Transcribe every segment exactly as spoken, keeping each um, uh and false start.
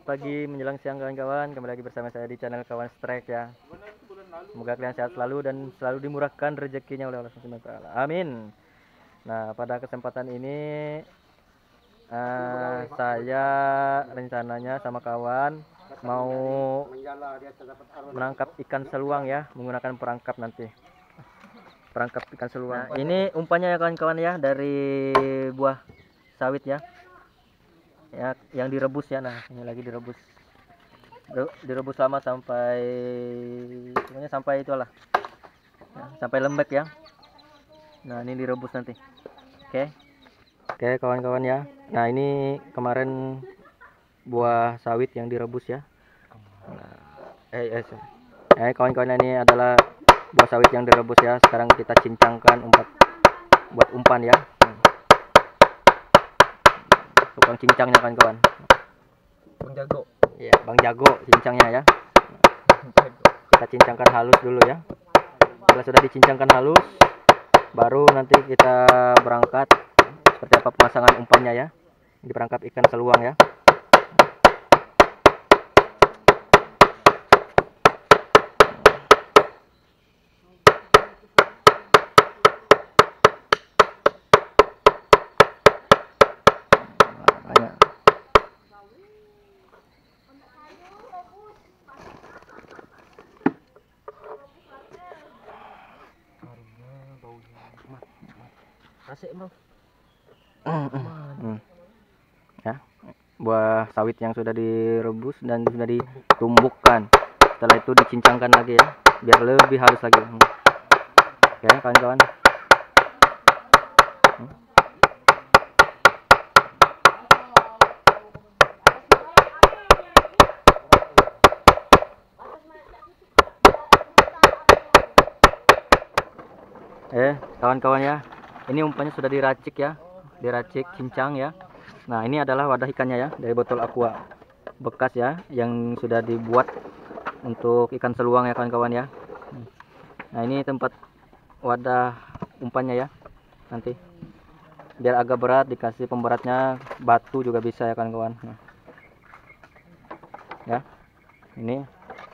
pagi menjelang siang kawan-kawan, kembali lagi bersama saya di channel Kawan Strike ya. Semoga kalian sehat selalu dan selalu dimurahkan rezekinya oleh Allah Subhanahu wa taala. Amin. Nah, pada kesempatan ini uh, saya rencananya sama kawan mau menangkap ikan seluang ya, menggunakan perangkap nanti. Perangkap ikan seluang. Nah, ini umpannya ya kawan-kawan ya, dari buah sawit ya. Ya, yang direbus ya. Nah, ini lagi direbus. Direbus lama sampai semuanya sampai itulah. Ya, sampai lembek ya. Nah, ini direbus nanti. Oke. Oke, kawan-kawan ya. Nah, ini kemarin buah sawit yang direbus ya. Nah, eh, eh, eh kawan-kawan, ini adalah buah sawit yang direbus ya. Sekarang kita cincangkan umpan buat umpan ya. Tukang cincangnya kawan-kawan. Bang Jago. Ya, Bang Jago cincangnya ya. Kita cincangkan halus dulu ya. Setelah sudah dicincangkan halus, baru nanti kita berangkat seperti apa pemasangan umpannya ya. Di perangkap ikan seluang ya. Asik bang. Hmm. Ya, buah sawit yang sudah direbus dan sudah ditumbukkan. Setelah itu dicincangkan lagi ya, biar lebih halus lagi. Hmm. Oke kawan-kawan. Hmm. Eh kawan-kawan ya, ini umpannya sudah diracik ya, diracik cincang ya. Nah, ini adalah wadah ikannya ya, dari botol aqua bekas ya, yang sudah dibuat untuk ikan seluang ya kawan-kawan ya. Nah, ini tempat wadah umpannya ya. Nanti biar agak berat dikasih pemberatnya batu juga bisa ya kawan-kawan. Nah, ya ini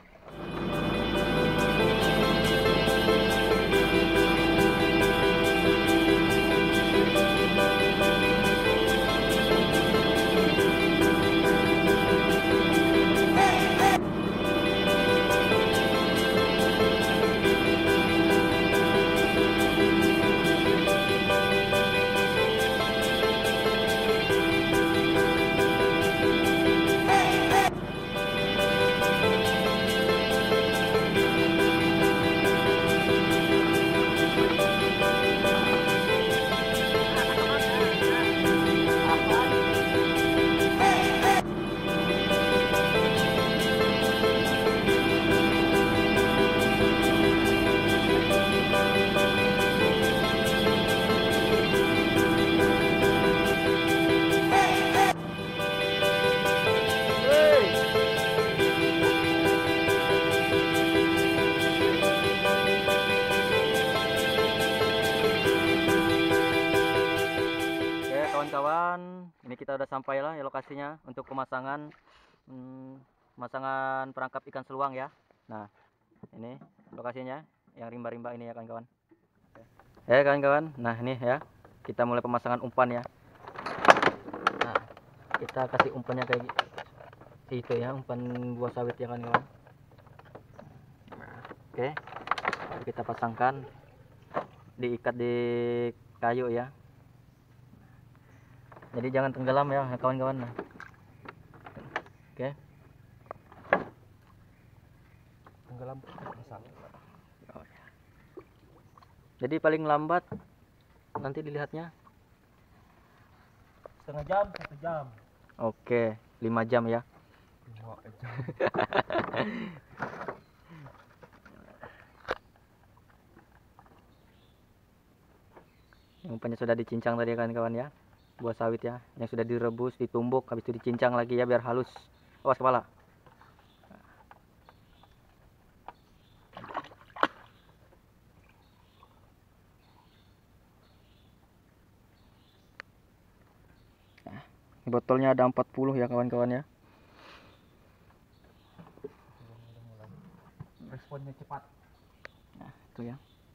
kawan-kawan, ini kita udah sampai lah ya lokasinya untuk pemasangan hmm, pemasangan perangkap ikan seluang ya. Nah, ini lokasinya yang rimba-rimba ini ya kawan-kawan. Ya kawan-kawan, nah ini ya, kita mulai pemasangan umpan ya. Nah, kita kasih umpannya kayak itu ya, umpan buah sawit ya kawan-kawan. Oke, kita pasangkan, diikat di kayu ya. Jadi jangan tenggelam ya kawan-kawan. Nah. Oke. Tenggelam pasang. Oh, ya. Jadi paling lambat nanti dilihatnya Setengah jam, satu jam. Oke, lima jam ya. lima jam. Umpannya sudah dicincang tadi kawan-kawan ya. Buah sawit ya, yang sudah direbus, ditumbuk, habis itu dicincang lagi ya biar halus. Awas kepala. Nah, botolnya ada empat puluh ya kawan-kawan ya. responnya cepat. Nah, itu ya.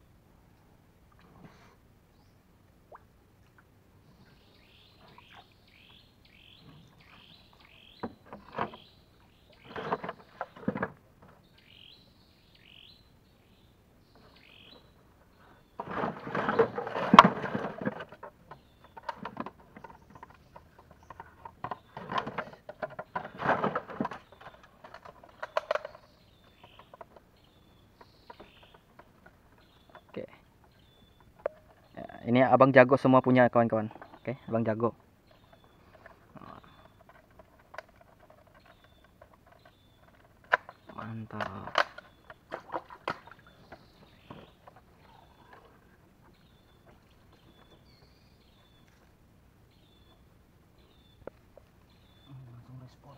Oke. Ya, ini abang jago semua punya kawan-kawan. Oke, abang jago. Mantap. Langsung respon.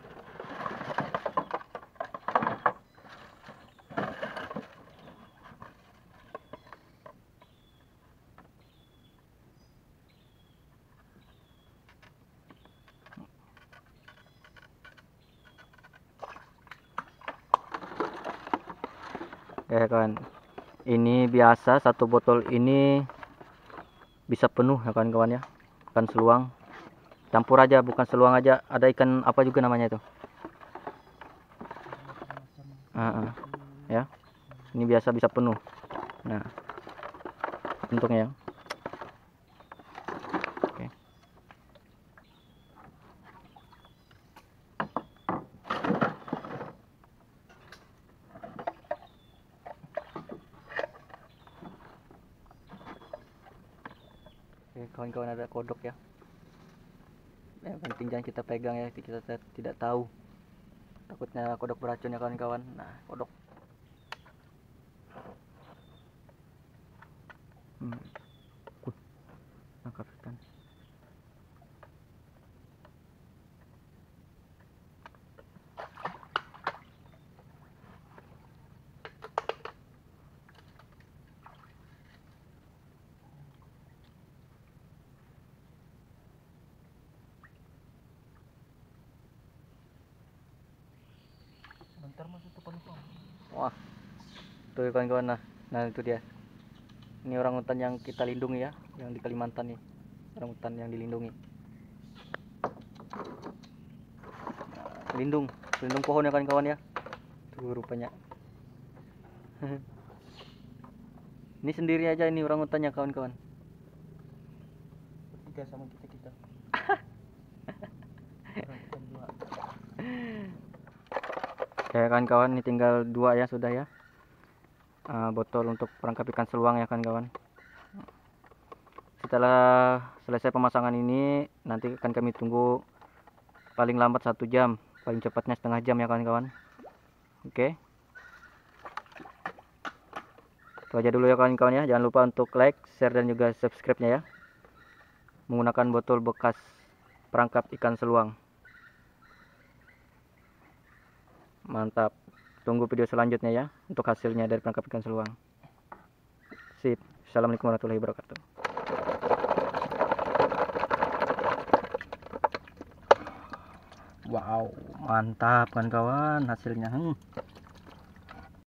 Ya kawan, ini biasa satu botol ini bisa penuh ya kawan-kawan ya, ikan seluang campur aja, bukan seluang aja, ada ikan apa juga namanya itu. Uh, uh, ya, ini biasa bisa penuh. Nah, bentuknya ya. Oke. Oke, kawan-kawan, ada kodok ya. Yang penting jangan kita pegang ya, kita tidak tahu. Takutnya kodok beracun ya kawan-kawan. Nah, kodok. Hmm. Uh, nangkap ikan. Bentar masuk tuh penuh. Wah, tuh kawan-kawan, nah, nah itu dia. Ini orangutan yang kita lindungi ya, yang di Kalimantan nih, orangutan yang dilindungi. Nah, lindung, lindung pohon ya kawan-kawan ya. Tuh rupanya. Ini sendiri aja ini orangutannya kawan-kawan. Bertiga sama kita kita. Orangutan dua. Oke kawan-kawan, ini tinggal dua ya sudah ya. Uh, botol untuk perangkap ikan seluang ya kawan-kawan. Setelah selesai pemasangan ini, nanti akan kami tunggu paling lambat satu jam, paling cepatnya setengah jam ya kawan-kawan. Oke. Itu aja dulu ya kawan-kawan ya. Jangan lupa untuk like, share dan juga subscribe-nya ya. Menggunakan botol bekas perangkap ikan seluang. Mantap. Tunggu video selanjutnya ya untuk hasilnya dari perangkap ikan seluang. Sip. Assalamualaikum warahmatullahi wabarakatuh. Wow, mantap kawan-kawan hasilnya. Hmm.